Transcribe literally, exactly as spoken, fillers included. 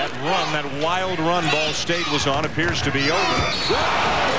That run, that wild run Ball State was on, appears to be over.